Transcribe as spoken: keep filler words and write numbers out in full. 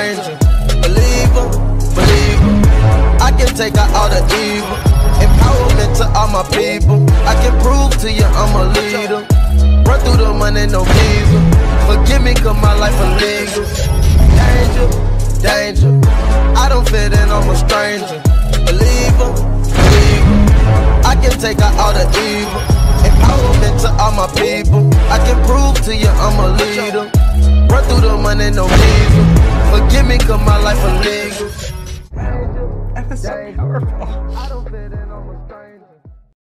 stranger. Believer, believer, I can take out all the evil. Empowerment to all my people. I can prove to you I'm a leader. Run through the money, no visa. Forgive me cause my life illegal. Danger, danger, I don't fit in, I'm a stranger. Believer, believer, I can take out all the evil. Empowerment to all my people. I can prove to you I'm a leader. Run through the money, no visa. Forgive me cause my life illegal. That is so powerful. I don't fit in, I'm a stranger.